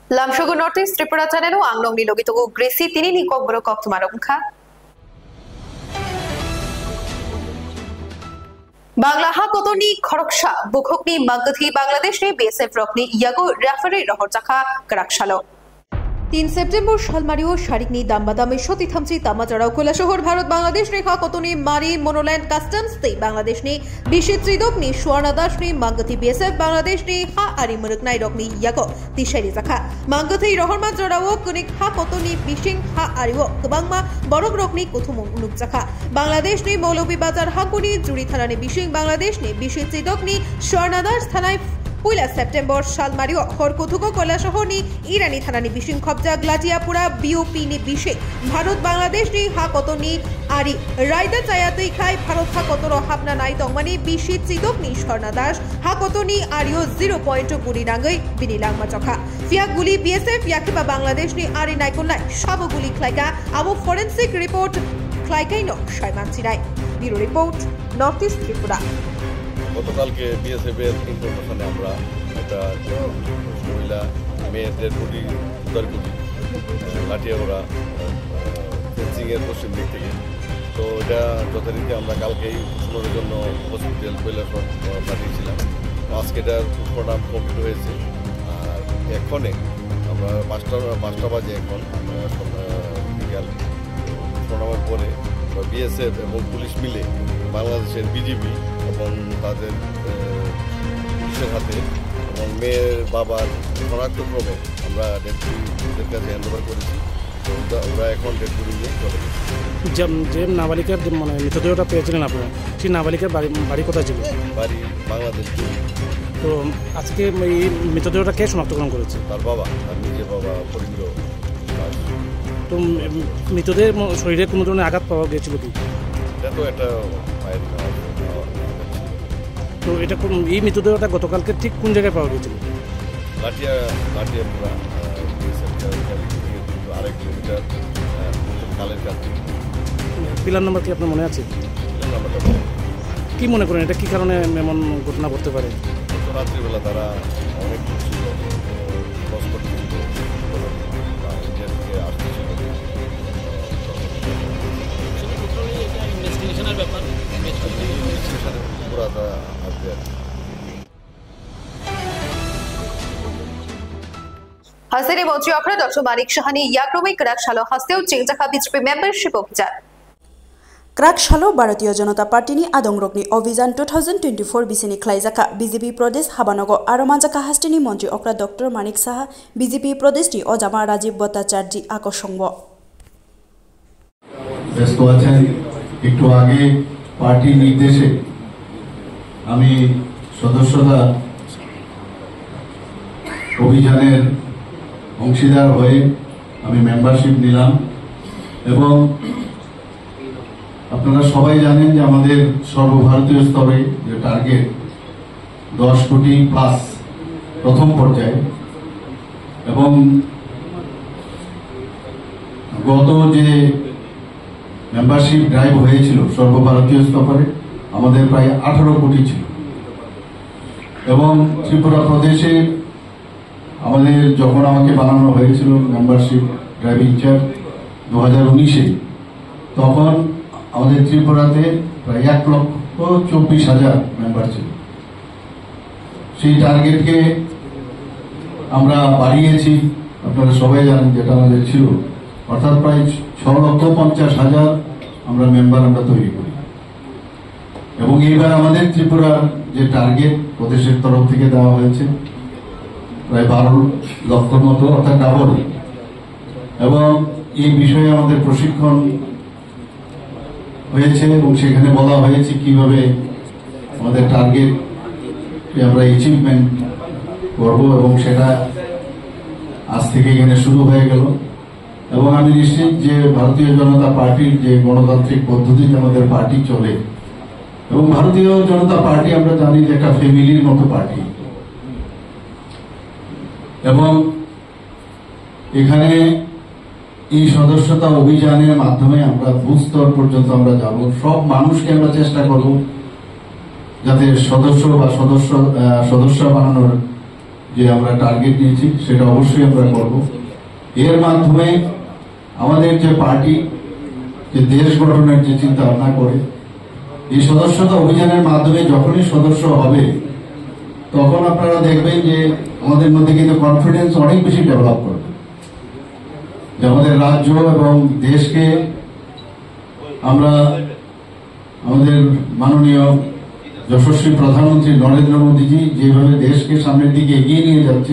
Lamshogo Northeast Tripura Channel Anglong Nilogito Gracie Tini Kobro Koktumarunka Banglaha Kotoni Koroksha Bukhokni Magathi Bangladesh BSF Rokni Yago Referee Rohotaka Karakshalo 3 September শালমারিও শারিকনি দামবাদামে সতি থামছি তামাচাড়াও কৈলাসহর ভারত বাংলাদেশ রেখা কতনি মারি মোনোল্যান্ড customs তে বাংলাদেশ নি বিশিত্রিদকনি সুয়ানাদাস নি মাগতি বিএসএফ বাংলাদেশ নি হা আরি মুরকনাই রকনি ইয়াকো তিশারি জাখা মাগতি রহরমা চড়াও কুনিক হা কতনি বিশিং হা আরিও গবাংমা বড়ক রকনি কুথুম উনুক জাখা বাংলাদেশ নি মৌলভীবাজার হাকুনি জুড়ি থানানি বিশিং বাংলাদেশ নি বিশিত্রিদকনি সুয়ানাদাস থানায় 1 সেপ্টেম্বর শালমারিও হরকুথুকো কৈলাসহরনি ইরানি থানানি বিশিং খবজা গ্লাজিয়াপুরা বিওপি নি বিশে ভারত বাংলাদেশ নি হা কতনি আরি রাইদা চায়াতেই খাই ভারত হা কতর হাবনা নাই তংমানি বিশি চিদকনি স্বর্ণদাস হা কতনি আরিও 0 গুলি নাঙ্গই বিনিলাংমা চখা ফিয়া গুলি বিএসএফ ইয়াকিবা বাংলাদেশ নি আরি নাইকোলাই সব গুলি খাইকা আমু ফরেনসিক রিপোর্ট খাইকাইনো সাইমান চিরাই bureau report north east Tripura গতকালকে বিএসএফ এর ইনফরমেশনে আমরা একটা মহিলা মেয়েদের বডি উদ্ধার করি লাঠিয়াগড়া ফেন্সিংয়ের পশ্চিম দিক থেকে। তো এটা যথারীতি আমরা কালকেই পুষ্পনের জন্য হসপিটাল কৈলাসহর পাঠিয়েছিলাম। আজকে এটার পুষ্পনাম কমপ্লিট হয়েছে। আর এখনে আমরা পাঁচটা বাজে এখন বিকাল পুষ্পনামের পরে বিএসএফ এবং পুলিশ মিলে বাংলাদেশের বিজিবি এবং তাদের পুলিশের হাতে এবং মেয়ের বাবার শনাক্তক্রমে আমরা ডেপুটিদের কাছে হ্যান্ডওভার করেছি। তো ওরা এখন ডেপুটি নিয়ে চলে গেছে। যে নাবালিকার মানে মৃতদেহটা পেয়েছিলেন আপনারা, সেই নাবালিকার বাড়ি কোথায় ছিল? বাড়ি বাংলাদেশ। তো আজকে এই মৃতদেহটা কে শনাক্তকরণ করেছে? তার বাবা, তার নিজের বাবা ফরিন্দ্র। তো মৃতদেহের শরীরে কোনো ধরনের আঘাত পাওয়া গিয়েছিল কি? এটা তো একটা মায়ের। তো এটা এই মৃতদেহটা গতকালকে ঠিক কোন জায়গায় পাওয়া গিয়েছিল? লাঠিয়াপুরা আড়াই কিলোমিটার কালের কাছে। পিলার নাম্বার কি আপনার মনে আছে? পিলার নাম্বারটা কি মনে করেন এটা কি কারণে এমন ঘটনা ঘটতে পারে? রাত্রিবেলা তারা অনেক ছিল ক্রস করতেছিল, ইন্ডিয়া থেকে আসতেছিল। পুরাটা আসবে। হাসিনে মন্ত্রী অপরাধ ডক্টর মানিক সাহানি ইয়াক্রমে ক্রাকশালো হাসতেও চেংজাখা বিজেপি মেম্বারশিপ অভিযান ক্রাকশালো ভারতীয় জনতা পার্টিনি আদংরকনি অভিযান 2024 বিসিনি খ্লাইজাকা বিজেপি প্রদেশ হাবানগ আরমানজাকা হাস্তিনি মন্ত্রী অপরাধ ডক্টর মানিক সাহা বিজেপি প্রদেশটি অজামা রাজীব ভট্টাচার্য আকর্ষঙ্গ ব্যস্ত আছেন। একটু আগে পার্টি নির্দেশে আমি সদস্যতা অভিযানের অংশীদার হয়ে আমি মেম্বারশিপ নিলাম এবং আপনারা সবাই জানেন যে আমাদের সর্বভারতীয় স্তরে যে টার্গেট 10 কোটি প্লাস প্রথম পর্যায়ে এবং গত যে মেম্বারশিপ ড্রাইভ হয়েছিল সর্বভারতীয় স্তরে আমাদের প্রায় 18 কোটি ছিল এবং ত্রিপুরা প্রদেশে আমাদের যখন আমাকে বানানো হয়েছিল মেম্বারশিপ ড্রাইভিং চার্জ 2019-এ তখন আমাদের ত্রিপুরাতে প্রায় 1,24,000 মেম্বার ছিল। সেই টার্গেটকে আমরা বাড়িয়েছি, আপনারা সবাই জানেন যেটা আমাদের ছিল, অর্থাৎ প্রায় 6,50,000 আমরা মেম্বার আমরা তৈরি করি এবং এইবার আমাদের ত্রিপুরার যে টার্গেট প্রদেশের তরফ থেকে দেওয়া হয়েছে প্রায় 12 লক্ষর মতো, অর্থাৎ ডাবল। এবং এই বিষয়ে আমাদের প্রশিক্ষণ হয়েছে এবং সেখানে বলা হয়েছে কিভাবে আমাদের টার্গেট আমরা অ্যাচিভমেন্ট করব এবং সেটা আজ থেকে এখানে শুরু হয়ে গেল। এবং আমি নিশ্চিত যে ভারতীয় জনতা পার্টির যে গণতান্ত্রিক পদ্ধতিতে আমাদের পার্টি চলে এবং ভারতীয় জনতা পার্টি আমরা জানি যে একটা ফ্যামিলির মতো পার্টি এবং এখানে এই সদস্যতা অভিযানের মাধ্যমে আমরা বুথ স্তর পর্যন্ত আমরা যাব। সব মানুষকে আমরা চেষ্টা করব যাতে সদস্য বানানোর যে আমরা টার্গেট নিয়েছি সেটা অবশ্যই আমরা করব। এর মাধ্যমে আমাদের যে পার্টি যে দেশ গঠনের যে চিন্তা ভাবনা করে, এই সদস্যতা অভিযানের মাধ্যমে যখনই সদস্য হবে তখন আপনারা দেখবেন যে আমাদের মধ্যে কিন্তু কনফিডেন্স অনেক বেশি ডেভেলপ করবে, যে আমাদের রাজ্য এবং দেশকে আমরা আমাদের মাননীয় যশস্বী প্রধানমন্ত্রী নরেন্দ্র মোদীজি যেভাবে দেশকে সামনের দিকে এগিয়ে নিয়ে যাচ্ছে,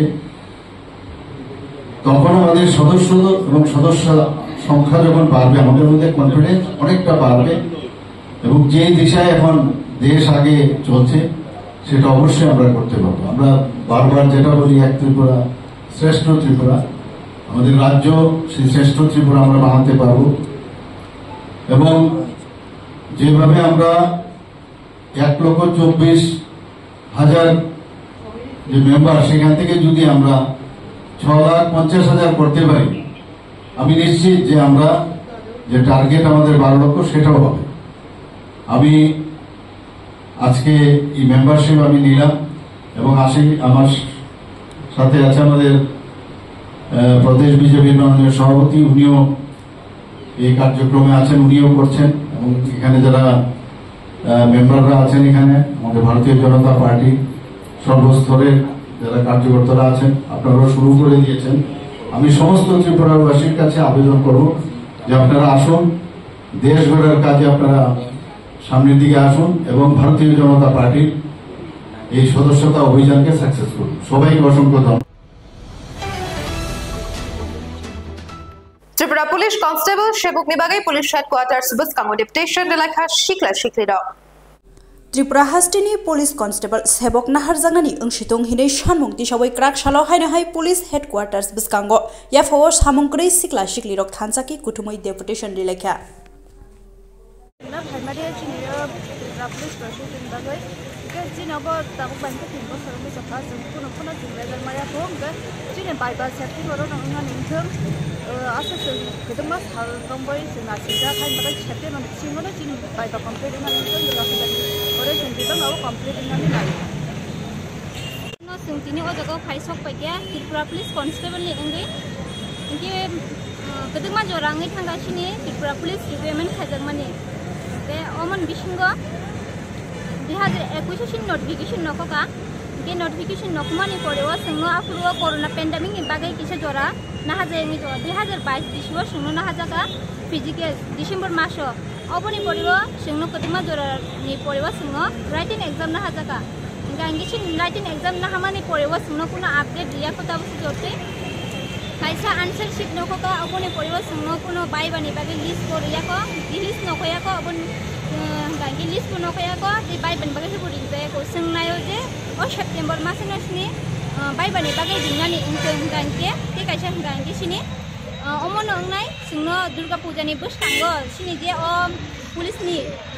তখন আমাদের সদস্য এবং সদস্য সংখ্যা যখন বাড়বে আমাদের মধ্যে কনফিডেন্স অনেকটা বাড়বে এবং যে দিশায় এখন দেশ আগে চলছে সেটা অবশ্যই আমরা করতে পারবো। আমরা বারবার যেটা বলি এক ত্রিপুরা শ্রেষ্ঠ ত্রিপুরা, আমাদের রাজ্য সেই শ্রেষ্ঠ ত্রিপুরা আমরা বানাতে পারবো এবং যেভাবে আমরা 1,24,000 যে মেম্বার সেখান থেকে যদি আমরা 6,50,000 করতে পারি, আমি নিশ্চিত যে আমরা যে টার্গেট আমাদের 12 লক্ষ সেটাও হবে। আমি আজকে এই মেম্বারশিপ আমি নিলাম এবং আমার সাথে আছে আমাদের প্রদেশ বিজেপির মাননীয় সভাপতি, উনিও এই কার্যক্রমে আছেন, উনিও করছেন এবং এখানে যারা মেম্বাররা আছেন, এখানে আমাদের ভারতীয় জনতা পার্টি সর্বস্তরের যারা কার্যকর্তারা আছেন, আপনারাও শুরু করে দিয়েছেন। আমি সমস্ত ত্রিপুরাবাসীর কাছে আবেদন করব যে আপনারা আসুন, দেশ গড়ার কাজে আপনারা সামনের দিকে আসুন এবং ভারতীয় জনতা পার্টির এই সদস্যতা অভিযানকে সাকসেস করুন। সবাইকে অসংখ্য ধন্যবাদ। ত্রিপুরা পুলিশ কনস্টেবল সেবক নিবাগে পুলিশ হেডকোয়ার্টার্স বুসকামো ডেপুটেশন লেখা শিকলা শিকলির ত্রিপুরা হাস্টিনি পুলিশ কনস্টেবল সেবক নাহার জাংনানি अंशितों हिनै सानमुं तिसावै क्राक सालो हायनाहाय पुलिस हेडक्वार्टार्स बिस्कांगो याफाव सामुंग्रै सिक्ला सिक्लिरक थानसाकी कुटुमै डेपुटेशन रिलेखा ना भाइमारे चिनियो पुलिस प्रशासन बागै के जिनबो ताबो बानके तिनबो सरमे सफा जों कोनो जिंगा माया होंगे जिने बाइबा सेफ्टी बरो नंगा निंथों आसा जों गोदमा साल दंबाय जोंना सिदा भाइमारे सेफ्टी मन सिंगनो जिन बाइबा कमप्लीट ना जों ओरे जों बिबां आव कमप्लीट ना नाय न जों तिनि ओ जगह फाइसक पाइया त्रिपुरा पुलिस कनस्टेबल नि अंगै इंगे गोदमा जराङै थांगासिनि त्रिपुरा पुलिस रिक्रुटमेन्ट खाजोंमानि बे अमन बिसिंगो 2021 नोटिफिकेशन नखका के नोटिफिकेशन नखमानि परेवा जोंनो आफुरुवा कोरोना पेंडेमिक नि बागै किसे जरा नाहाजेनि जो 2022 दिसुवा जोंनो नाहाजागा फिजिकल डिसेम्बर मासो अबनि परेवा जोंनो कतमा जरा नि परेवा जोंनो राइटिंग एग्जाम नाहाजागा गांगिसिन राइटिंग एग्जाम नाहामानि परेवा जोंनो कुनो अपडेट दिया कता बस जोते कायसा आंसर शीट नखका अबनि परेवा जोंनो कुनो बायबानि बागै लिस्ट करियाको लिस्ट नखयाको अबन गांगी लिस्ट को नखयाको जे बायबानि बागै बुरिं जायाको सोंनायो जे ओ सेप्टेम्बर मासनि बायबानि बागै दिनानि इंजों गांगे ते कायसा गांगी सिनि अमन अंगनाय जोंनो दुर्गा पूजानि बुसखांगो सिनि जे ओ पुलिसनि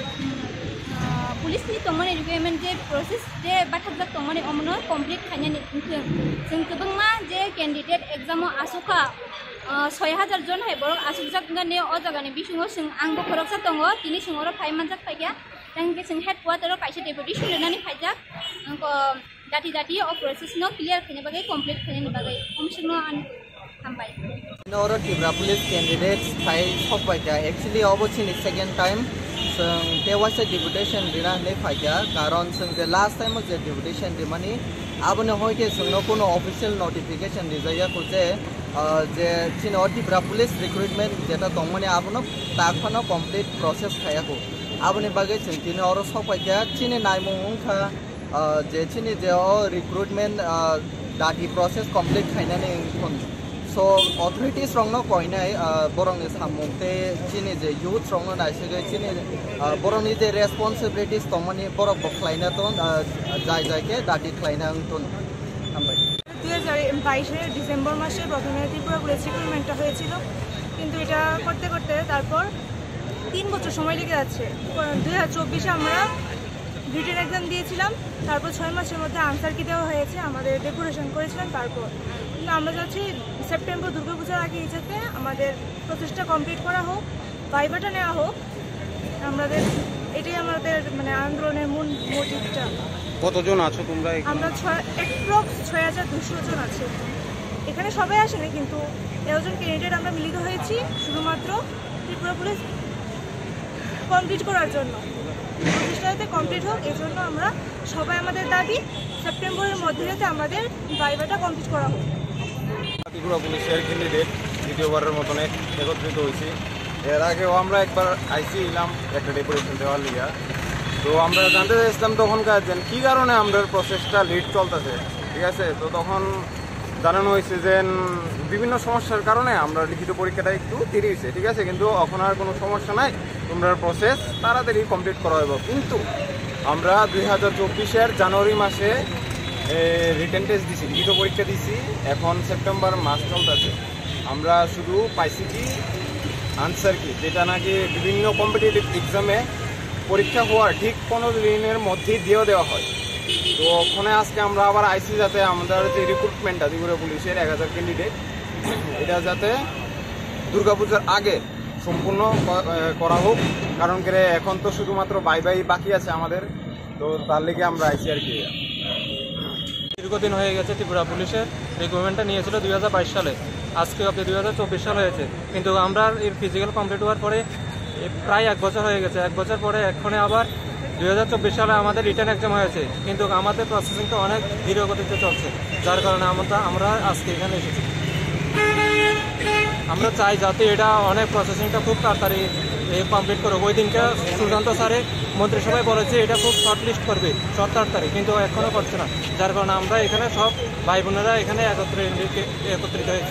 तंगमानि रिक्रुटमेन्ट जे प्रोसेस जे बाथाबजाक तंगमानि अमनो कमप्लीट खायनानि इंजों जों गोबांमा जे कैंडिडेट एग्जामो आसुखा 6,000 जन है बर आसुजाकगानि ओ जागानि बिसुङो जों आंबो खरकसा दङ तिनि सिङाव फाइमानजाक फाइया जों जों हेडक्वार्टाराव कायसे डेपुटेशन लेनानै फाइजाक दाति दाति अ प्रोसेस न क्लियर खायनि बागै कमप्लीट खायनि बागै हमसिनो आन हामबाय नोरो त्रिपुरा पुलिस कैंडिडेट्स फाइ सकबायगा एक्चुअली अबोसिनि सेकेंड टाइम जों तेवासे डेपुटेशन दिनानै फाइया कारण जों जे लास्ट टाइम जे डेपुटेशन दिमानि आबनो होयके जोंनो कोनो ऑफिशियल नोटिफिकेशन दिजायाखौ जे चिनो त्रिपुरा पुलिस रिक्रुटमेंट जेटा दंमोने आबनो ताखनो कंप्लीट प्रोसेस खायाखौ आबनि बागै जों तिनो अरो सकबायगा चिनि नायमुंखा जे चिनि जे रिक्रुटमेंट दाति प्रोसेस कंप्लीट खायनानै सो अथॉरिटीज रंगनो कोइनाय बरंनि सामुंते चिनि जे यूथ रंगनो नायसगै चिनि बरंनि जे रेसपन्सिबिलिटीज दंमोने बरक बखलायना तो जाय जायके दाति खायना तो हामबाय 2022 ডিসেম্বর মাসে প্রথমে ত্রিপুরা পুলিশ রিক্রুটমেন্টটা হয়েছিল, কিন্তু এটা করতে করতে তারপর 3 বছর সময় লেগে যাচ্ছে। 2024 আমরা রিটেন এক্সাম দিয়েছিলাম, তারপর 6 মাসের মধ্যে আনসার কি দেওয়া হয়েছে, আমাদের ডেপুটেশন করেছিলাম। তারপর কিন্তু আমরা চাচ্ছি সেপ্টেম্বর দুর্গাপূজার আগে যাতে আমাদের প্রসেসটা কমপ্লিট করা হোক, ভাইভাটা নেওয়া হোক। আমাদের এটাই আমাদের মানে আন্দোলনের মূল মোটিভটা। কতজন আছো তোমরা? আমরা অ্যাপ্রক্স 6200 জন আছি। এখানে সবাই আসেনি, কিন্তু 13 জন ক্যান্ডিডেট আমরা মিলিত হয়েছি শুধুমাত্র ত্রিপুরা পুলিশ কমপ্লিট করার জন্য। প্রতিষ্ঠাতে কমপ্লিট হোক, এই জন্য আমরা সবাই আমাদের দাবি সেপ্টেম্বরের মধ্যে যাতে আমাদের ভাইভাটা কমপ্লিট করা হোক। ত্রিপুরা পুলিশের ক্যান্ডিডেট দ্বিতীয়বারের মতন একত্রিত হয়েছি। এর আগেও আমরা একবার আইসি এলাম একটা ডেপুটেশন দেওয়ার লিগা। তো আমরা জানতে চাইছিলাম তখনকার যে কী কারণে আমাদের প্রসেসটা লেট চলতেছে, ঠিক আছে। তো তখন জানানো হয়েছে যে বিভিন্ন সমস্যার কারণে আমরা লিখিত পরীক্ষাটা একটু দেরি হয়েছে, ঠিক আছে, কিন্তু এখন আর কোনো সমস্যা নাই, তোমরা প্রসেস তাড়াতাড়ি কমপ্লিট করা হবে। কিন্তু আমরা 2024-এর জানুয়ারি মাসে রিটেন টেস্ট দিছি, লিখিত পরীক্ষা দিছি, এখন সেপ্টেম্বর মাস চলতেছে। আমরা শুধু পাইছি কি আনসার কি, যেটা নাকি বিভিন্ন কম্পিটিটিভ এক্সামে পরীক্ষা হওয়ার ঠিক 15 দিনের মধ্যেই দিয়ে দেওয়া হয়। তো ওখানে আজকে আমরা আবার আইসি যাতে আমাদের যে রিক্রুটমেন্টটা ত্রিপুরা পুলিশের 1000 ক্যান্ডিডেট, এটা যাতে দুর্গাপূজার আগে সম্পূর্ণ করা হোক, কারণ করে এখন তো শুধুমাত্র বাই বাকি আছে আমাদের। তো তার লেগে আমরা আইসি আর কি। দীর্ঘদিন হয়ে গেছে ত্রিপুরা পুলিশের রিক্রুটমেন্টটা নিয়েছিল 2022 সালে, আজকে অব্দি 2024 সাল হয়েছে, কিন্তু আমরা এর ফিজিক্যাল কমপ্লিট হওয়ার পরে প্রায় 1 বছর হয়ে গেছে। 1 বছর পরে এক্ষণে আবার 2024 সালে আমাদের রিটার্ন এক্সাম হয়েছে, কিন্তু আমাদের প্রসেসিংটা অনেক ধীর গতিতে চলছে, যার কারণে আমরা আজকে এখানে এসেছি। আমরা চাই যাতে এটা অনেক প্রসেসিংটা খুব তাড়াতাড়ি কমপ্লিট করবে। ওই দিনকে সুশান্ত স্যারে মন্ত্রিসভায় বলেছে এটা খুব শর্ট লিস্ট করবে 17 তারিখ, কিন্তু এখনও করছে না, যার কারণে আমরা এখানে সব ভাই বোনেরা এখানে একত্রিত হয়েছি।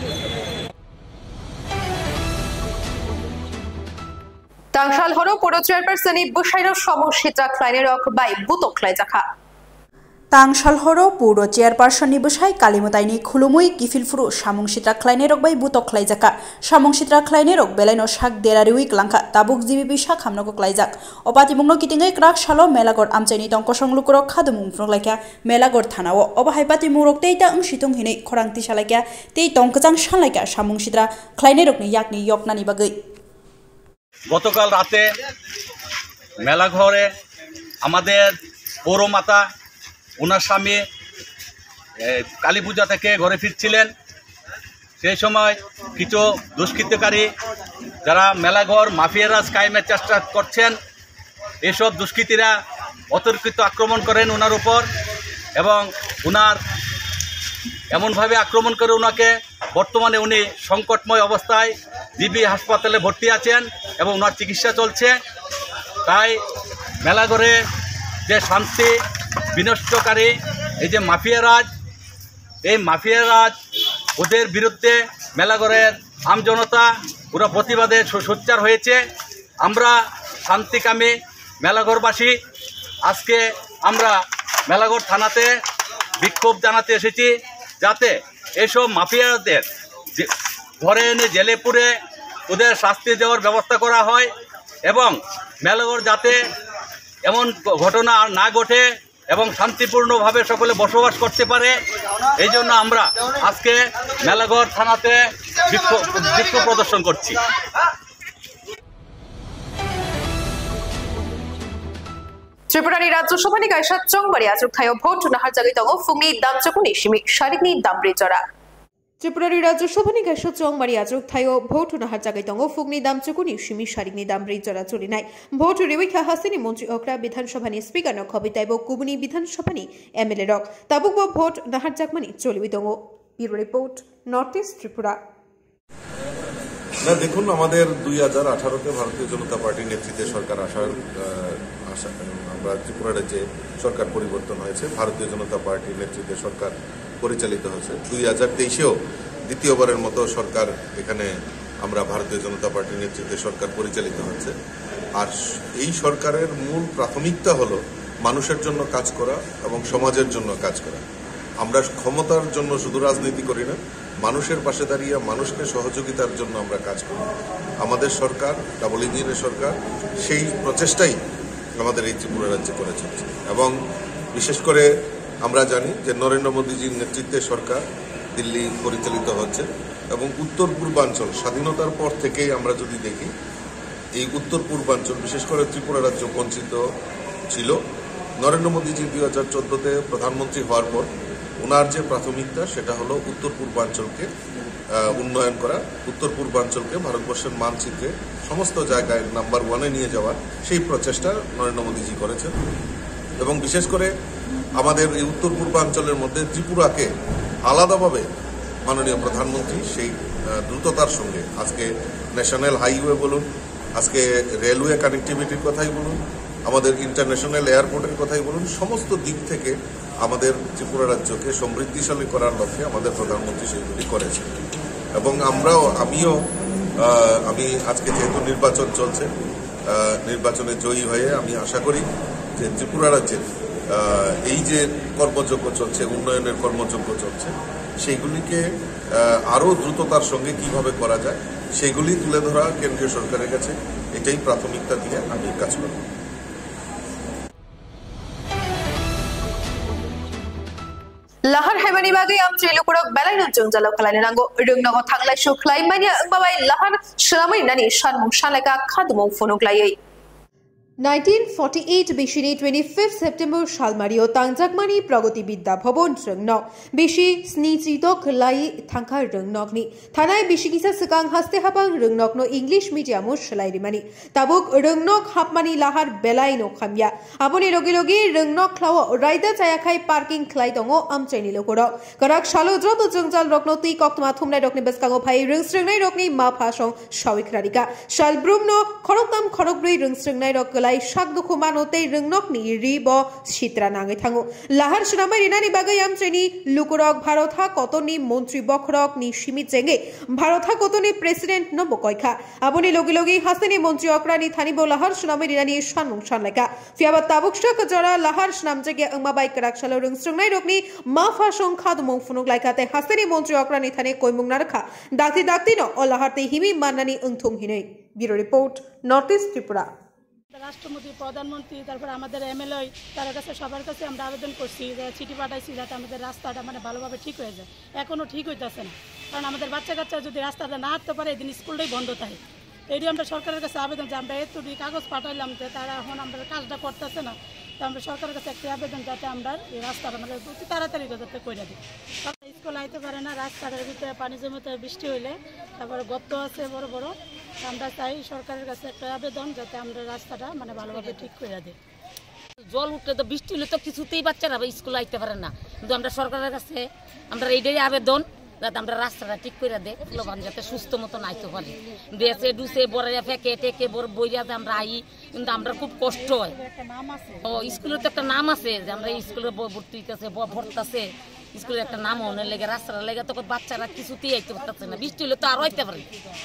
Tangshal horo poro chairperson ni bushaino সমস্যা ক্লাইনের রক বাই বুতকলাই জাখা তাংশাল হরো পৌর চেয়ারপারসন নিবসাই কালিমতাইনি খুলুমুই কিফিলফুরু সামংসিত্রা ক্লাইনে রক বাই বুতকলাই জাকা সামংসিত্রা ক্লাইনে রক বেলাইনো শাক দেরারিউইক লাংখা তাবুক জিবিপি শাক হামনক ক্লাইজাক অপাতিমুংনো কিতিঙ্গै ক্রাক সালো মেলাগর আমচাইনি তংক সংলুকরক খাদুমুংফ্রংলাইকা মেলাগর থানাও অবাহাইপাতি মুরক তেইতাংসিতুং হিनै খরাংতি সালাইকা তেই তংকজাং সালাইকা সামংসিত্রা ক্লাইনে রকনি ইয়াকনি ইয়কনানি বাগৈ। গতকাল রাতে মেলাঘরে আমাদের পৌরমাতা ওনার স্বামী কালী পূজা থেকে ঘরে ফিরছিলেন। সেই সময় কিছু দুষ্কৃতকারী যারা মেলাঘর মাফিয়ারাজ কায়েমের চেষ্টা করছেন, এসব দুষ্কৃতীরা অতর্কিত আক্রমণ করেন ওনার উপর এবং ওনার এমনভাবে আক্রমণ করে ওনাকে বর্তমানে উনি সংকটময় অবস্থায় জিবি হাসপাতালে ভর্তি আছেন এবং ওনার চিকিৎসা চলছে। তাই মেলাঘরে যে শান্তি বিনষ্টকারী এই যে মাফিয়ারাজ, এই মাফিয়ারাজ ওদের বিরুদ্ধে মেলাঘরের আমজনতা পুরো প্রতিবাদে সোচ্চার হয়েছে। আমরা শান্তিকামী মেলাঘরবাসী আজকে আমরা মেলাঘর থানাতে বিক্ষোভ জানাতে এসেছি, যাতে এসব মাফিয়াদের ধরে এনে জেলে পুরে ওদের শাস্তি দেওয়ার ব্যবস্থা করা হয় এবং মেলাঘর যাতে এমন ঘটনা আর না ঘটে এবং শান্তিপূর্ণভাবে সকলে বসবাস করতে পারে, এই জন্য আমরা আজকে মেলাঘর থানাতে বিক্ষোভ প্রদর্শন করছি। ত্রিপুরানি রাজ্যসভা নি গাইসা চংবাড়ি আজুক থায়ো ভোট নাহার জাগি তঙ্গ ফুংনি দামচকুনি সিমি শারিকনি দামব্রি জরা ত্রিপুরানি রাজ্যসভা নি গাইসা চংবাড়ি আজুক থায়ো ভোট নাহার জাগি তঙ্গ ফুংনি দামচকুনি সিমি শারিকনি দামব্রি জরা চলি নাই ভোট রিউইখা হাসিনি মন্ত্রী অকরা বিধানসভা নি স্পিকার ন খবিতাইব কুবুনি বিধানসভা নি এমএলএ রক তাবুক ভোট নাহার জাগমানি চলিবি তঙ্গ। Bureau report north east Tripura. না দেখুন, আমাদের 2018-তে ভারতীয় জনতা পার্টির নেতৃত্বে সরকার আসার আমরা ত্রিপুরা রাজ্যে সরকার পরিবর্তন হয়েছে, ভারতীয় জনতা পার্টির নেতৃত্বে সরকার পরিচালিত হয়েছে। 2023-এও দ্বিতীয়বারের মতো সরকার এখানে আমরা ভারতীয় জনতা পার্টির নেতৃত্বে সরকার পরিচালিত হচ্ছে। আর এই সরকারের মূল প্রাথমিকতা হলো মানুষের জন্য কাজ করা এবং সমাজের জন্য কাজ করা। আমরা ক্ষমতার জন্য শুধু রাজনীতি করি না, মানুষের পাশে দাঁড়িয়ে মানুষকে সহযোগিতার জন্য আমরা কাজ করি। আমাদের সরকার ডাবল ইঞ্জিনের সরকার, সেই প্রচেষ্টাই আমাদের এই ত্রিপুরা রাজ্যে করে চলছে এবং বিশেষ করে আমরা জানি যে নরেন্দ্র মোদীজির নেতৃত্বে সরকার দিল্লি পরিচালিত হচ্ছে এবং উত্তর পূর্বাঞ্চল স্বাধীনতার পর থেকেই আমরা যদি দেখি এই উত্তর পূর্বাঞ্চল বিশেষ করে ত্রিপুরা রাজ্য বঞ্চিত ছিল নরেন্দ্র মোদীজি 2014-তে প্রধানমন্ত্রী হওয়ার পর ওনার যে প্রাথমিকতা সেটা হলো উত্তর পূর্বাঞ্চলকে উন্নয়ন করা, উত্তর পূর্বাঞ্চলকে ভারতবর্ষের মানচিত্রে সমস্ত জায়গায় নাম্বার 1-এ নিয়ে যাওয়ার সেই প্রচেষ্টা নরেন্দ্র মোদীজি করেছেন। এবং বিশেষ করে আমাদের এই উত্তর পূর্বাঞ্চলের মধ্যে ত্রিপুরাকে আলাদাভাবে মাননীয় প্রধানমন্ত্রী সেই দ্রুততার সঙ্গে আজকে ন্যাশনাল হাইওয়ে বলুন, আজকে রেলওয়ে কানেক্টিভিটির কথাই বলুন, আমাদের ইন্টারন্যাশনাল এয়ারপোর্টের কথাই বলুন, সমস্ত দিক থেকে আমাদের ত্রিপুরা রাজ্যকে সমৃদ্ধিশালী করার লক্ষ্যে আমাদের প্রধানমন্ত্রী সেইগুলি করেছেন। এবং আমি আজকে যেহেতু নির্বাচন চলছে, নির্বাচনে জয়ী হয়ে আমি আশা করি যে ত্রিপুরা রাজ্যের এই যে কর্মযজ্ঞ চলছে, উন্নয়নের কর্মযজ্ঞ চলছে, সেইগুলিকে আরও দ্রুততার সঙ্গে কিভাবে করা যায় সেগুলি তুলে ধরা কেন্দ্রীয় সরকারের কাছে, এটাই প্রাথমিকতা দিয়ে আমি কাজ করব। lahar haimani bagai am trailu kurok belai no jungjalok khalai nango rungnago thanglai su khlai mania babai lahar shramai nani shanmung shalaka khadmo phonok lai 1948 বিশিনি 25 সেপ্টেম্বর সালমারিও তাংজাকমানি প্রগতি বিদ্যা ভবন রংনক বিশি স্নিচিতক লাই থাংখা রংনকনি থানায় বিশি কিসা সিকাং হাসতে হাবাং রংনকনো ইংলিশ মিডিয়ামো সলাইরিমানি তাবুক রংনক হাপমানি লাহার বেলাই নো খামিয়া আপনি লগে লগে রংনক খ্লাও রাইদা চায়াখাই পার্কিং খ্লাই দঙো আমচাইনি লোকর গরাক সালো যত জংজাল রকনো তুই কক্তমা থুমনাই রকনি বেসকাঙো ভাই রংস্রংনাই রকনি মা ফাসং সাউইকরারিকা শালব্রুমনো খরকতাম খরকব্রই রংস্রংনাই রক Shakduku manote rungnok ni ribo shitra nangai thango lahar shramai rinani bagai amcheni lukurok bharotha kotoni montri bokrok ni shimit jenge bharotha kotoni president no bokoikha aboni logi logi haseni montri okrani thanibo lahar shramai rinani shanmung shanleka fiaba tabukshak jara lahar shnam jege angmabai karakshalo rungstrungnai rokni mafa songkha dumong funuk laikate haseni montri okrani thane koimung narkha dakti no olaharte himi manani ungthung hinei bureau report Northeast Tripura রাষ্ট্রপতি প্রধানমন্ত্রী তারপর আমাদের MLA তার কাছে সবার কাছে আমরা আবেদন করছি যে চিঠি পাঠাইছি যাতে আমাদের রাস্তাটা মানে ভালোভাবে ঠিক হয়ে যায় এখনও ঠিক হইতেছে না কারণ আমাদের বাচ্চা কাচ্চা যদি রাস্তাটা না হাঁটতে পারে এদিন স্কুলটাই বন্ধ থাকে এই আমরা সরকারের কাছে আবেদন যে আমরা এতটি কাগজ পাঠাইলাম যে তারা এখন আমাদের কাজটা করতেছে না তো আমরা সরকারের কাছে একটা আবেদন যাতে আমরা এই রাস্তাটা মানে অতি তাড়াতাড়ি যাতে করে দিই স্কুল আইতে পারে না রাস্তাটার ভিতরে পানি জমিতে বৃষ্টি হইলে তারপরে গর্ত আছে বড় বড় আমরা চাই সরকারের কাছে একটা আবেদন যাতে আমরা রাস্তাটা মানে ভালোভাবে ঠিক করে দিই জল উঠলে তো বৃষ্টি হলে তো কিছুতেই বাচ্চারা স্কুল আইতে পারে না কিন্তু আমরা সরকারের কাছে আমরা এইটাই আবেদন যাতে আমরা রাস্তাটা ঠিক করে দেয় লোকান যাতে সুস্থ মতন আইতে পারি বেসে ডুসে বড়া ফেঁকে টেকে বইয়াতে আমরা আই কিন্তু আমরা খুব কষ্ট হয় ও স্কুলের তো একটা নাম আছে যে আমরা স্কুলে ভর্তি হইতেছে ভর্তাছে স্কুলের একটা নাম অনেক লেগে রাস্তাটা লেগে তখন বাচ্চারা কিছুতেই আইতে পারতেছে না বৃষ্টি হলে তো আরও আইতে পারে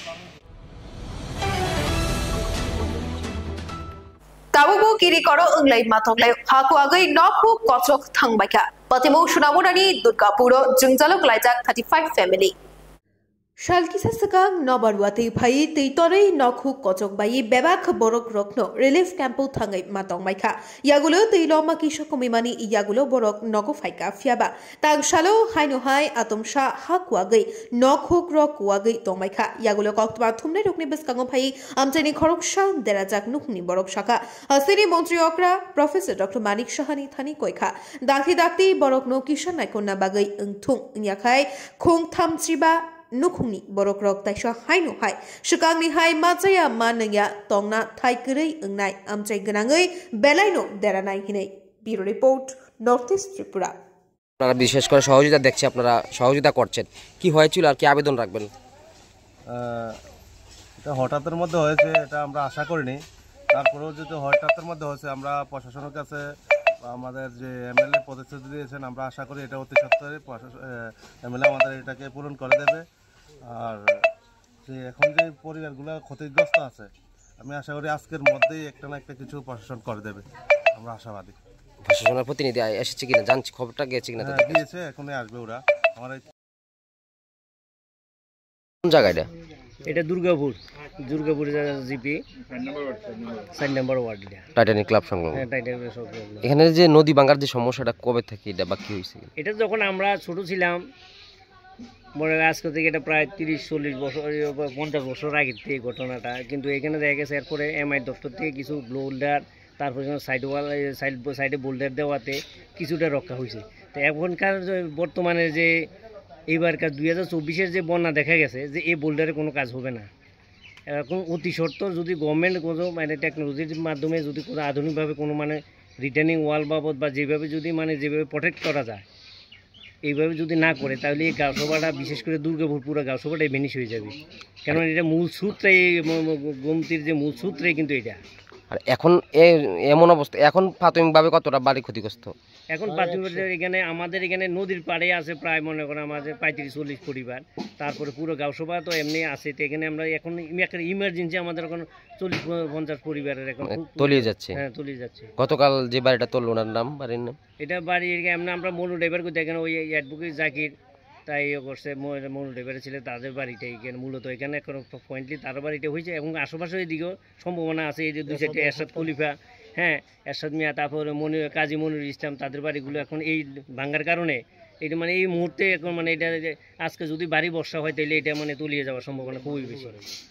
Tabubu kiri koro unglai matonglai haku agai nokhu kochok thangbaika patimu sunamurani Durgapuro jungjalok laijak 35 family Shalkisa sakang nobarwati phai teitorei nokhu kochok bai bebak borok rokno relief campu thangai matongmaika yagulo teiloma kishakomimani yagulo borok nogo phaika fiaba tangshalo haino hai atomsha haku agai nokhu krok agai tongmaika yagulo koktba thumne rokni beskango phai amteni khoroksha derajak nukni borok shaka hasini montri okra professor Dr. Manik Shahani thani koikha dakti borok no kishan naikonna bagai engthung nyakhai khong thamchiba nukhungni borok rok taisha haino hai shukangni hai machaya manaya tongna thaikrei ungnai amchai ganangai belaino deranai hinai bureau report Northeast Tripura আপনারা বিশেষ করে সহযোগিতা দেখছে আপনারা সহযোগিতা করছেন কি হয়েছিল আর কি আবেদন রাখবেন এটা হঠাৎের মধ্যে হয়েছে এটা আমরা আশা করিনি তারপরেও যদি হঠাৎের মধ্যে হয়েছে আমরা প্রশাসনের কাছে আমাদের যে এমএলএ প্রতিশ্রুতি দিয়েছেন আমরা আশা করি এটা অতি সত্বরে এমএলএ আমাদের এটাকে পূরণ করে দেবে আর যে এখন যে পরিবারগুলো ক্ষতিগ্রস্ত আছে আমি আশা করি আজকের মধ্যেই একটা না একটা কিছু প্রশাসন করে দেবে আমরা আশাবাদী প্রশাসনের প্রতিনিধি এসেছে কিনা জানছি খবরটা গেছে কিনা গিয়েছে এখনই আসবে ওরা আমার কোন জায়গাটা এটা দুর্গাপুর জিপি 4 নম্বর ওয়ার্ড এটা টাইটানিক ক্লাব সংলগ্ন হ্যাঁ টাইটানিক সংলগ্ন এখানে যে নদী ভাঙার যে সমস্যাটা কবে থেকে এটা বাকি হইছে এটা যখন আমরা ছোট ছিলাম মনে আজকে থেকে এটা প্রায় 30-40 বছর 50 বছর আগের থেকে ঘটনাটা কিন্তু এখানে দেখা গেছে এরপরে এমআই দপ্তর থেকে কিছু ব্লোডার তারপরে সাইডে বোল্ডার দেওয়াতে কিছুটা রক্ষা হয়েছে। তো এখনকার বর্তমানে যে এইবারকার 2024-এর যে বন্যা দেখা গেছে যে এই বোল্ডারে কোনো কাজ হবে না। এখন অতি সত্ত্বর যদি গভর্নমেন্ট কোনো মানে টেকনোলজির মাধ্যমে যদি কোনো আধুনিকভাবে কোনো মানে রিটার্নিং ওয়াল বাবদ বা যেভাবে যদি মানে যেভাবে প্রোটেক্ট করা যায় এইভাবে যদি না করে তাহলে এই গাঁওসভাটা বিশেষ করে দুর্গাপুর পুরো গাঁওসভাটাই ভেনিশ হয়ে যাবে। কেননা এটা মূল সূত্রেই গোমতীর যে মূল সূত্রেই কিন্তু এটা। আর এখন এমন অবস্থা এখন প্রাথমিকভাবে কতটা বাড়ি ক্ষতিগ্রস্ত? এখন প্রাথমিকভাবে এখানে আমাদের এখানে নদীর পাড়ে আছে প্রায় মনে করেন আমাদের 35-40 পরিবার। তারপরে পুরো গাঁওসভা তো এমনি আছে, তো এখানে আমরা এখন ইমার্জেন্সি আমাদের এখন 40-50 পরিবারের এখন তলিয়ে যাচ্ছে। হ্যাঁ, তলিয়ে যাচ্ছে। গতকাল যে বাড়িটা তলল ওনার নাম, বাড়ির নাম? এটা বাড়ি এমনি আমরা মনু ড্রাইভার করতে এখানে ওই অ্যাডভোকেট জাকির তাই করছে মনু ড্রাইভারে ছিল তাদের বাড়িটা এখানে মূলত এখানে এখন পয়েন্টলি তার বাড়িটা হয়েছে এবং আশেপাশে এদিকেও সম্ভাবনা আছে। এই যে 2-4টা এরশাদ খলিফা, হ্যাঁ এরশাদ মিয়া, তারপরে কাজী মনিরুল ইসলাম, তাদের বাড়িগুলো এখন এই ভাঙ্গার কারণে এটা মানে এই মুহূর্তে এখন মানে এটা আজকে যদি বাড়ি বর্ষা হয় তাহলে এটা মানে তলিয়ে যাওয়ার সম্ভাবনা খুবই বেশি।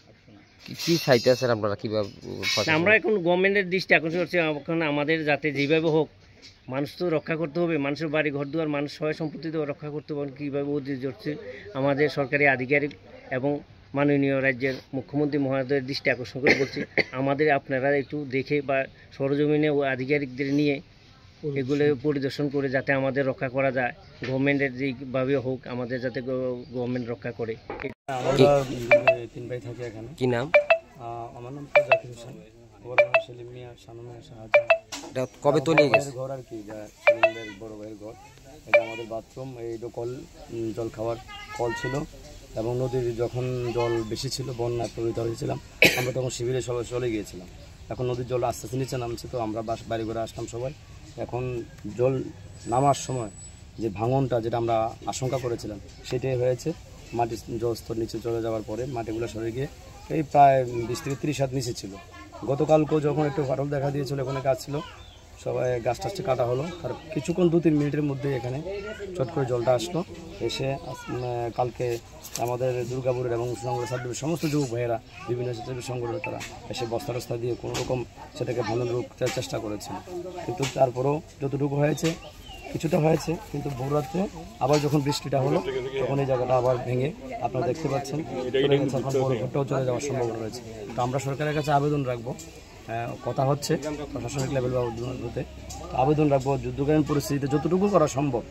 কি চাইতে আছেন আপনারা? কিভাবে আমরা এখন গভর্নমেন্টের দৃষ্টি আকর্ষণ করছি এখন আমাদের যাতে যেভাবে হোক মানুষ তো রক্ষা করতে হবে, মানুষের বাড়ি ঘর দুয়ার মানুষ সবাই সম্পত্তি তো রক্ষা করতে হবে। কীভাবে করছে আমাদের সরকারি আধিকারিক এবং মাননীয় রাজ্যের মুখ্যমন্ত্রী মহোদয়ের দৃষ্টি আকর্ষণ করে বলছি আমাদের আপনারা একটু দেখে বা সরজমিনে ও আধিকারিকদের নিয়ে এগুলো পরিদর্শন করে যাতে আমাদের রক্ষা করা যায়। গভর্নমেন্টের যেভাবে হোক আমাদের যাতে গভর্নমেন্ট রক্ষা করে। আমরা 3 ভাই থাকি এখানে। কি নাম? আমার নাম তো জাকির হোসেন, ওর নাম সেলিম মিয়া, শানু মিয়া, শাহজাহান। এটা কবে তলিয়ে গেছে? ঘর আর কি, সেলিম ভাইয়ের বড় ভাইয়ের ঘর। এটা আমাদের বাথরুম, এইটা কল, জল খাওয়ার কল ছিল এবং নদীর যখন জল বেশি ছিল বন্যা প্রভাবিত হয়েছিলাম আমরা তখন শিবিরে সবাই চলে গিয়েছিলাম। এখন নদীর জল আস্তে আস্তে নিচে নামছে, তো আমরা বাড়ি ঘরে আসলাম সবাই। এখন জল নামার সময় যে ভাঙনটা যেটা আমরা আশঙ্কা করেছিলাম সেটাই হয়েছে। মাটির জলস্তর নিচে চলে যাওয়ার পরে মাটিগুলো সরে গিয়ে এই প্রায় 20 থেকে 30 হাত নিচে ছিল। গতকালকেও যখন একটু ফাটল দেখা দিয়েছিল ওখানে কাজ ছিল, সবাই গাছ টাছটা কাটা হলো। আর কিছুক্ষণ 2-3 মিনিটের মধ্যে এখানে চট করে জলটা আসলো। এসে কালকে আমাদের দুর্গাপুরের এবং মুসলমানগড় সার্টিফিকেট সমস্ত যুবক ভাইয়েরা বিভিন্ন স্বেচ্ছাসেবী সংগঠনের তারা এসে বস্তা টস্তা দিয়ে কোনো রকম সেটাকে ভাঙন রূপতে চেষ্টা করেছিল। কিন্তু তারপরেও যতটুকু হয়েছে কিছুটা হয়েছে, কিন্তু ভোর রাত্রে আবার যখন বৃষ্টিটা হলো তখন এই জায়গাটা আবার ভেঙে আপনারা দেখতে পাচ্ছেন বড় ঘরটাও চলে যাওয়ার সম্ভাবনা রয়েছে। তো আমরা সরকারের কাছে আবেদন রাখবো, কথা হচ্ছে প্রশাসনিক লেভেল বা হতে আবেদন রাখবো যুদ্ধকালীন পরিস্থিতিতে যতটুকু করা সম্ভব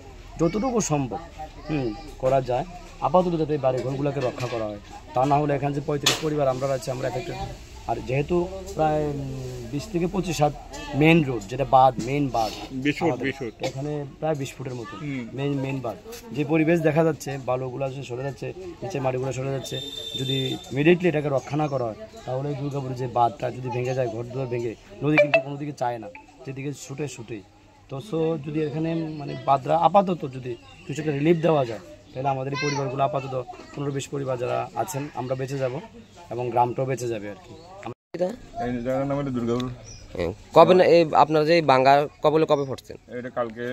করা যায় আপাতত যাতে এই বাড়ি ঘরগুলোকে রক্ষা করা হয়। তা না হলে এখানে যে 35 পরিবার আমরা রয়েছে আমরা এফেক্টেড। আর যেহেতু প্রায় 20 থেকে 25 হাত মেন রোড, যেটা বাঁধ, মেন বাঁধ, এখানে প্রায় 20 ফুটের মতো মেন বাঁধ, যে পরিবেশ দেখা যাচ্ছে বালুগুলো সরে যাচ্ছে, নিচে মাটিগুলো সরে যাচ্ছে, যদি ইমিডিয়েটলি এটাকে রক্ষা না করা হয় তাহলে দুর্গাপুরের যে বাঁধটা যদি ভেঙে যায়, ঘর দুয়ার ভেঙে, নদী কিন্তু কোনো দিকে চায় না, যেদিকে ছুটে তো যদি এখানে মানে বাঁধরা আপাতত যদি কিছু একটা রিলিফ দেওয়া যায় তাহলে আমাদের এই পরিবারগুলো আপাতত 15-20 পরিবার যারা আছেন আমরা বেঁচে যাব এবং গ্রামটাও বেঁচে যাবে আর কি। কবে না আপনার যে বাঙ্গার কবলে কবে পড়ছেন? এটা কালকে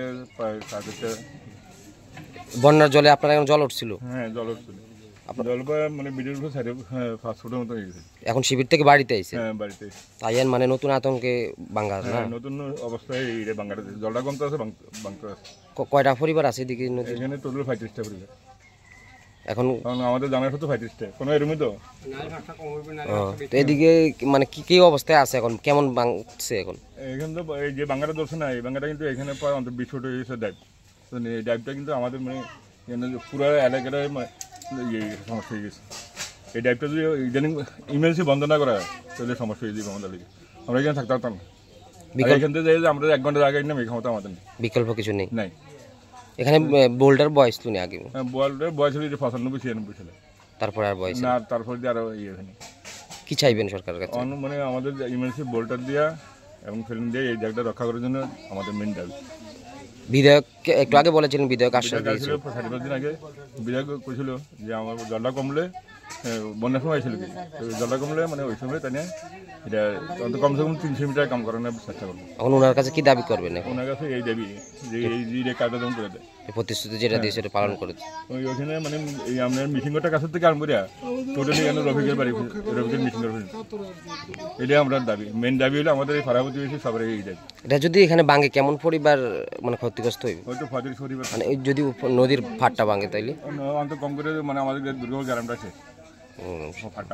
বন্যার জলে আপনার এখন জল উঠছিল? হ্যাঁ, জল উঠছিল। জল মানে বিলের উপর সাইডে 5 ফুটের মতো হয়ে গেছে। এখন শিবির থেকে বাড়িতে আইছে? হ্যাঁ, বাড়িতে। তাই মানে নতুন আতঙ্কে বাঙ্গার না? নতুন অবস্থায় এই বাঙ্গাটা জলটা কমতে আছে, বাংতে আছে। কয়টা পরিবার আছে এদিকে নদী? এখানে টোটাল 35টা পরিবার। এখন আমাদের জানার সাথে 35টা কোনো এরকমই তো। তো এদিকে মানে কি অবস্থায় আছে এখন, কেমন বাংছে এখন? এখানে তো এই যে বাঙ্গাটা ধরছে না, এই বাঙ্গাটা কিন্তু এখানে প্রায় অন্তত 20 ফুট হয়ে গেছে ডাইভ। তো এই ডাইভটা কিন্তু আমাদের মানে পুরো এলাকাটায় সমস্যা হয়ে গেছে। এই ডাইভটা যদি ইদানিং ইমার্জেন্সি বন্ধ না করা হয় তাহলে সমস্যা হয়ে যাবে আমাদের লিগে। আমরা এখানে থাকতে পারতাম না। এখান থেকে যাই যে আমরা 1 ঘন্টার আগে নামে ক্ষমতা আমাদের নেই, বিকল্প কিছু নেই। নাই। এখানে বোল্ডার বয়স তো নেই আগে? বোল্ডার বয়স হলে 95-96 ছিল। তারপরে আর বয়স না, তারপরে দিয়ে আরো এখানে কি চাইবেন সরকারের কাছে? মানে আমাদের ইমার্জেন্সি বোল্ডার দিয়া এবং ফিল্ম দিয়ে এই জায়গাটা রক্ষা করার জন্য আমাদের মেন দাবি। বিধায়ক একটু আগে বলেছিলেন, বিধায়ক আশ্বাস দিয়েছিল 4-5 দিন আগে। বিধায়ক কইছিল যে আমার জলটা কমলে বন্যার সময় ছিল কি জলটা কমলে মানে ওই সময় তাই এটা কমসে কম 300 মিটার কাম করানোর চেষ্টা করবো। এখন ওনার কাছে কি দাবি করবেন? ওনার কাছে এই দাবি যে এই কাজটা যেমন করে দেয়। প্রতিশ্রুতি যেটা দিয়েছে সেটা পালন করেছে ওইখানে মানে এই আপনার মিশিংটা কাছের থেকে আরম্ভ করিয়া টোটালি কেন রফিকের বাড়ি রফিকের মিশিং করবেন এটাই আমরা দাবি মেন দাবি হলো আমাদের এই পাড়া প্রতিবেশী সবাই এই দাবি এটা যদি এখানে ভাঙে কেমন পরিবার মানে ক্ষতিগ্রস্ত হইবে হয়তো ফাদের পরিবার মানে যদি নদীর ফাটটা ভাঙে তাইলে অন্তত কম করে মানে আমাদের দুর্গম গ্রামটা আছে ফাটটা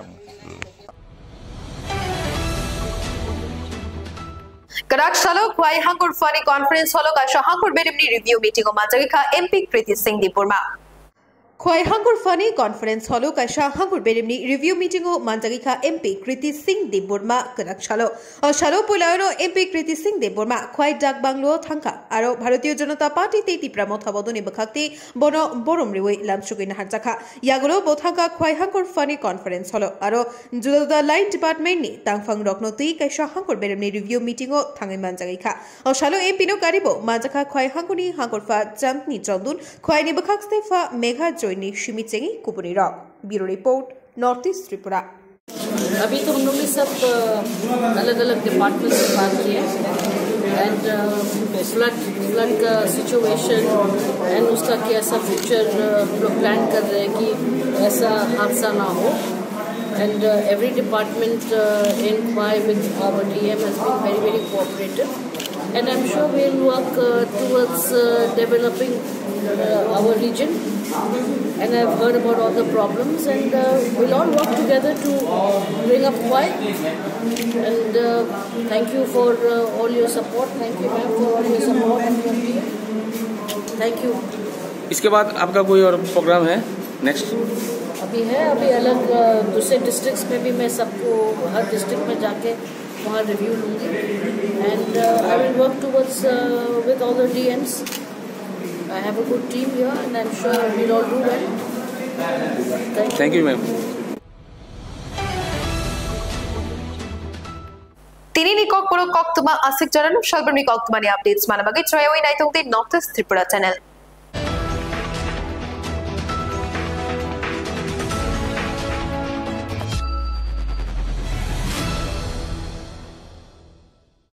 Karakshalo Kwai Hangur Fani Conference Holo Kasha Hangur Berimni Review Meeting of Majagika MP Kriti Singh Dipurma. Kwai Hangur Fani Conference Holo Kasha Hangur Berimni Review Meeting of Majagika MP Kriti Singh Dipurma Karakshalo. O Shalo Pulano MP Kriti Singh Dipurma Kwai Dak Banglo Thanka Aro Bharatiya Janata Party Teti Pramotha Bodoni Bakakti Bono Borom Riwe Lamshukin Harjaka Yagolo Bothanka Kwai Hangur Fani Conference Holo Aro Juda Line Department ni Tangfang Roknoti Kasha Hangur Berimni Review Meeting of Thangai Majagika. O Shalo MP no Karibo Majaka Kwai Hanguni Hangurfa Jamni Jondun Kwai Nibakak Stefa Megha Joini Shimitsengi Kupuri Rock. Bureau Report, Northeast Tripura. अभी तो हम लोग ने सब अलग अलग department से बात किए एंड फ्लड का सिचुएशन एंड उसका कैसा फ्यूचर हम लोग प्लान कर रहे हैं कि ऐसा हादसा ना हो and every department in Kwai with our DM has been very very cooperative and I'm sure we'll work towards developing our region and I've heard about all the problems and we'll all work together to bring up Kwai and thank you for all your support. Thank you ma'am for all your support and your team. Thank you. इसके बाद आपका कोई और programme है next? अभी अलग दूसरे districts में भी मैं सबको हर डिस्ट्रिक्ट में जाके वहाँ रिव्यू लूँगी and I will work towards with all the DMs. I have a good team here and I'm sure we'll all do well. Thank you ma'am. Tini Nikok Puro Koktuma Asik Jananu Shalbani Koktumani updates Manabagi Troyaway Night on the Northeast Tripura channel.